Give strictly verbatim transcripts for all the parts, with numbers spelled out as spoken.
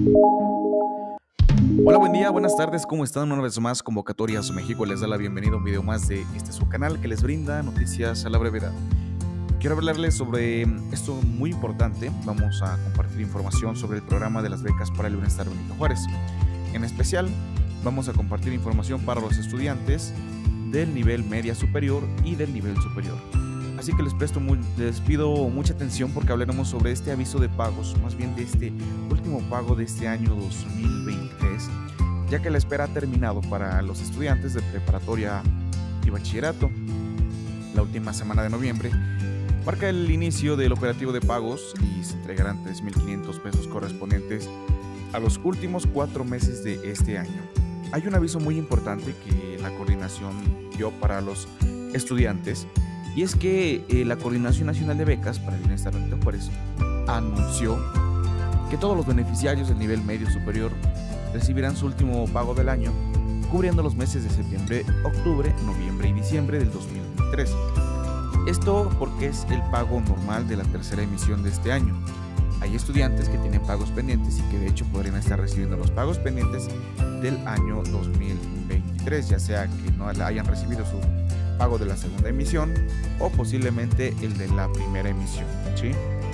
Hola, buen día, buenas tardes, ¿cómo están? Una vez más, Convocatorias México les da la bienvenida a un video más de este su canal que les brinda noticias a la brevedad. Quiero hablarles sobre esto muy importante. Vamos a compartir información sobre el programa de las becas para el bienestar Benito Juárez. En especial, vamos a compartir información para los estudiantes del nivel media superior y del nivel superior. Así que les presto muy, les pido mucha atención porque hablaremos sobre este aviso de pagos, más bien de este último pago de este año dos mil veintitrés, ya que la espera ha terminado para los estudiantes de preparatoria y bachillerato. La última semana de noviembre marca el inicio del operativo de pagos y se entregarán tres mil quinientos pesos correspondientes a los últimos cuatro meses de este año. Hay un aviso muy importante que la coordinación dio para los estudiantes, y es que eh, la Coordinación Nacional de Becas para el Bienestar Benito Juárez anunció que todos los beneficiarios del nivel medio superior recibirán su último pago del año, cubriendo los meses de septiembre, octubre, noviembre y diciembre del dos mil veintitrés. Esto porque es el pago normal de la tercera emisión de este año. Hay estudiantes que tienen pagos pendientes y que de hecho podrían estar recibiendo los pagos pendientes del año dos mil veintitrés, ya sea que no hayan recibido su pago de la segunda emisión o posiblemente el de la primera emisión, ¿sí?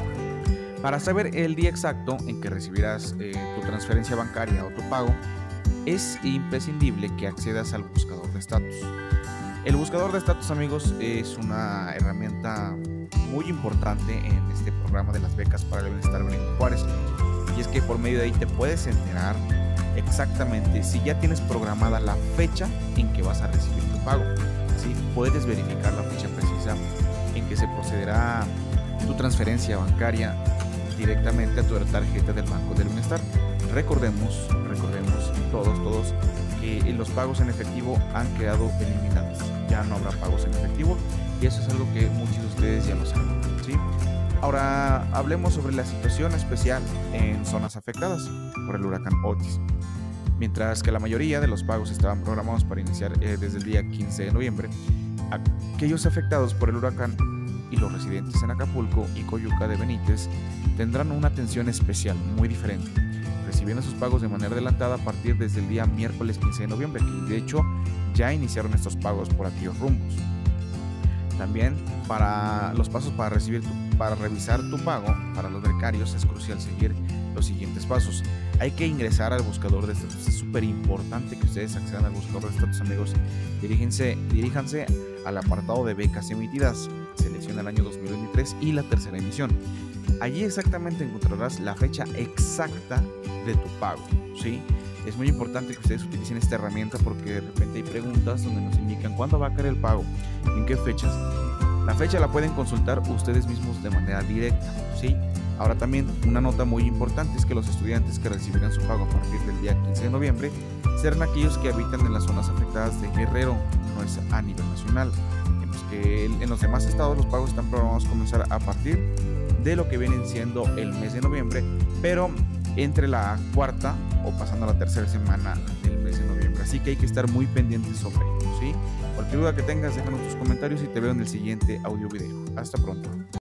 Para saber el día exacto en que recibirás eh, tu transferencia bancaria o tu pago, es imprescindible que accedas al buscador de estatus. El buscador de estatus, amigos, es una herramienta muy importante en este programa de las becas para el bienestar Benito Juárez, y es que por medio de ahí te puedes enterar exactamente si ya tienes programada la fecha en que vas a recibir tu pago. ¿Sí? Puedes verificar la fecha precisa en que se procederá tu transferencia bancaria directamente a tu tarjeta del Banco del Bienestar. Recordemos, recordemos todos, todos que los pagos en efectivo han quedado eliminados. Ya no habrá pagos en efectivo y eso es algo que muchos de ustedes ya lo saben, ¿sí? Ahora hablemos sobre la situación especial en zonas afectadas por el huracán Otis. Mientras que la mayoría de los pagos estaban programados para iniciar eh, desde el día quince de noviembre, aquellos afectados por el huracán y los residentes en Acapulco y Coyuca de Benítez tendrán una atención especial muy diferente, recibiendo sus pagos de manera adelantada a partir desde el día miércoles quince de noviembre, que de hecho ya iniciaron estos pagos por aquellos rumbos. También para los pasos para recibir tu, para revisar tu pago para los becarios es crucial seguir los siguientes pasos. Hay que ingresar al buscador de estatus. Es súper importante que ustedes accedan al buscador de estatus, amigos. Diríjense, diríjanse al apartado de becas emitidas. Selecciona el año dos mil veintitrés y la tercera emisión. Allí exactamente encontrarás la fecha exacta de tu pago, ¿sí? Es muy importante que ustedes utilicen esta herramienta porque de repente hay preguntas donde nos indican cuándo va a caer el pago, en qué fechas. La fecha la pueden consultar ustedes mismos de manera directa, ¿sí? Ahora también una nota muy importante es que los estudiantes que recibirán su pago a partir del día quince de noviembre serán aquellos que habitan en las zonas afectadas de Guerrero, no es a nivel nacional. En los, que en los demás estados los pagos están programados a comenzar a partir de lo que vienen siendo el mes de noviembre, pero entre la cuarta o pasando a la tercera semana del mes de noviembre. Así que hay que estar muy pendientes sobre ello, ¿sí? Cualquier duda que tengas, déjanos tus comentarios y te veo en el siguiente audio video. Hasta pronto.